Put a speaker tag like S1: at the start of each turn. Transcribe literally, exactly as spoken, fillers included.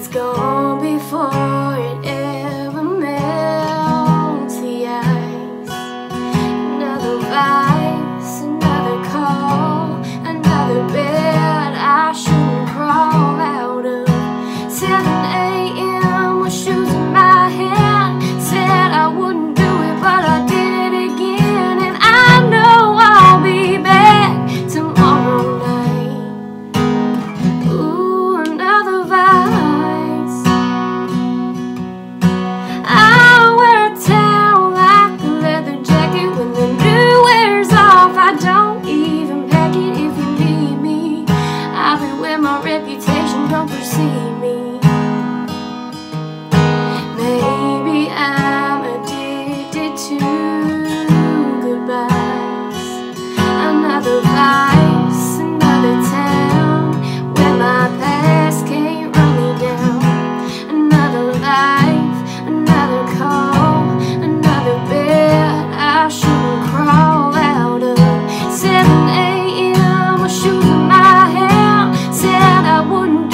S1: it's gone before it ever melts the ice. Another vice, another call, another bed I shouldn't crawl out of. seven A M with shoes in my hand, said I wouldn't do it, but I did it again. And I know I'll be back tomorrow night. Ooh, another vice. I wear a towel like a leather jacket. When the new wears off, I don't even pack it. If you need me, I've been where my reputation don't precede me. Maybe I'm addicted to goodbyes. Another vice, another town where my past can't run me down. Another life, another call, another bed I shouldn't crawl out of. seven A M with shoes in my hand, said I wouldn't